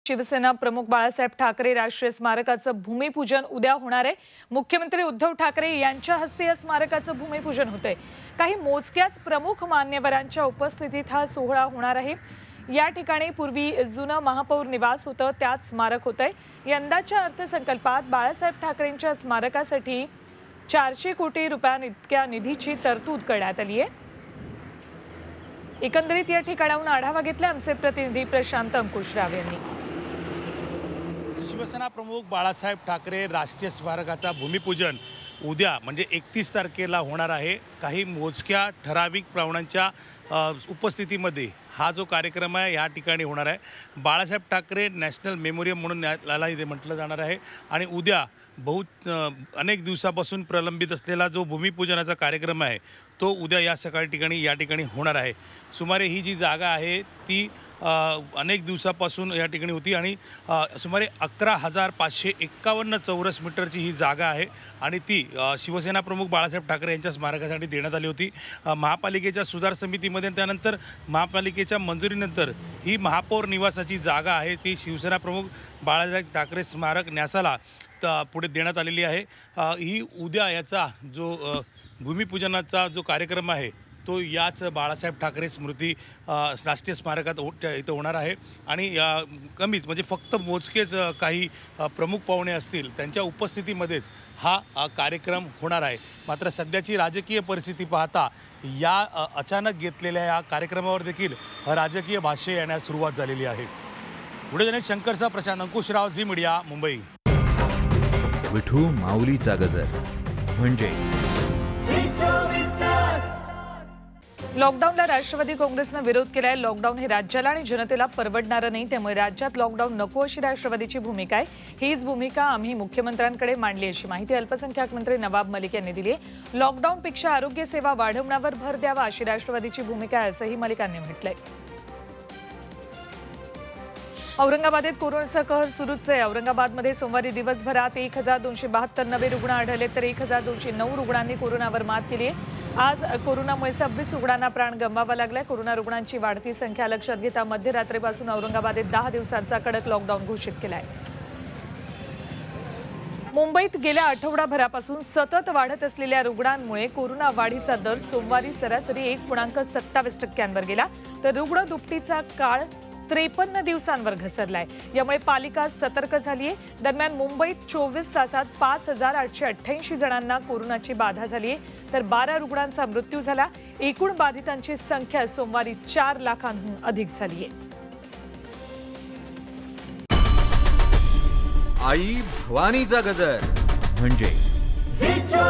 शिवसेना प्रमुख बाळासाहेब ठाकरे राष्ट्रीय स्मारकाचं भूमिपूजन उद्या होणार आहे। मुख्यमंत्री उद्धव ठाकरे यांच्या हस्ते या स्मारकाचं भूमिपूजन होतंय। काही मोजक्याच प्रमुख मान्यवरांच्या उपस्थितीत हा सोहळा होणार आहे। या ठिकाणी पूर्वी जुनं महापौर निवास होतं, त्यात स्मारक होतंय। यंदाच्या अर्थसंकल्पात बाळासाहेब ठाकरेंच्या स्मारकासाठी 400 कोटी रुपयांइतक्या निधीची तरतूद करण्यात आली आहे। एकंदरीत या ठिकाणाहून आढावा घेतला आमचे प्रतिनिधी प्रशांत अंकुशराव यांनी। शिवसेना प्रमुख बाळासाहेब ठाकरे राष्ट्रीय स्मारकाचा भूमिपूजन उद्या म्हणजे 31 तारखेला होणार आहे। काही मोजक्या ठराविक पाहुण्यांच्या उपस्थितीमध्ये हा जो कार्यक्रम आहे या ठिकाणी होणार आहे। बाळासाहेब ठाकरे नॅशनल मेमोरियम म्हणून याला इथे म्हटलं जाणार आहे आणि उद्या अनेक दिवसापासून प्रलंबित असलेला जो भूमिपूजनाचा कार्यक्रम आहे तो उद्या या ठिकाणी होणार आहे। सुमारे ही जी जागा आहे ती अनेक दिवसापासून या ठिकाणी होती आणि सुमारे 11,551 चौरस मीटरची ही जागा आहे आणि ती शिवसेना प्रमुख बाळासाहेब ठाकरे यांच्या स्मारकासाठी देण्यात आली होती। महापालिकेच्या सुधार समितीमध्ये त्यानंतर महापालिकेच्या मंजुरीनंतर ही महापौर निवासाची जागा आहे ती शिवसेना प्रमुख बाळासाहेब ठाकरे स्मारक न्यासाला पुढे देण्यात आलेली आहे। ही उद्या याचा जो भूमिपूजनाचा जो कार्यक्रम आहे तो याच बाळासाहेब ठाकरे स्मृती राष्ट्रीय स्मारकात इथं होणार आहे आणि कमीच म्हणजे फक्त मोजकेच काही प्रमुख पाहुणे असतील त्यांच्या उपस्थितीमध्येच हा कार्यक्रम होणार आहे। मात्र सध्याची राजकीय परिस्थिती पाहता या अचानक घेतलेल्या या कार्यक्रमावर देखील राजकीय भाष्य येण्यास सुरुवात झालेली आहे। पुढे जाणे शंकरचा प्रशांत अंकुशराव, झी मीडिया, मुंबई। विठू माऊलीचा गजर म्हणजे लॉकडाऊनला राष्ट्रवादी काँग्रेसनं विरोध केलाय। लॉकडाऊन हे राज्याला आणि जनतेला परवडणारं नाही, त्यामुळे राज्यात लॉकडाऊन नको अशी राष्ट्रवादीची भूमिका आहे। हीच भूमिका आम्ही मुख्यमंत्र्यांकडे मांडली अशी माहिती अल्पसंख्याक मंत्री नवाब मलिक यांनी दिली आहे। लॉकडाऊनपेक्षा आरोग्य सेवा वाढवण्यावर भर द्यावा अशी राष्ट्रवादीची भूमिका आहे असंही मलिकांनी म्हटलंय। औरंगाबादेत कोरोनाचा कहर सुरूच आहे। औरंगाबादमध्ये सोमवारी दिवसभरात 1272 नवे रुग्ण आढळले तर 1209 रुग्णांनी कोरोनावर मात केली आहे। आज कोरोनामुळे 26 रुग्णांना प्राण गमवावा लागलाय। कोरोना रुग्णांची वाढती संख्या लक्षात घेता मध्यरात्रीपासून औरंगाबादेत 10 दिवसांचा कडक लॉकडाऊन घोषित केलाय। मुंबईत गेल्या आठवडाभरापासून सतत वाढत असलेल्या रुग्णांमुळे कोरोना वाढीचा दर सोमवारी सरासरी 1.27% गेला तर रुग्ण दुपटीचा काळ 53 दिवसांवर घसरलाय। यामुळे पालिका सतर्क झाली आहे। दरम्यान मुंबईत 24 तासात 5,888 जणांना कोरोनाची बाधा झाली आहे तर 12 रुग्णांचा मृत्यू झाला। एकूण बाधितांची संख्या सोमवारी 4 लाखांहून अधिक झाली आहे। आई भवानीचा गजर म्हणजे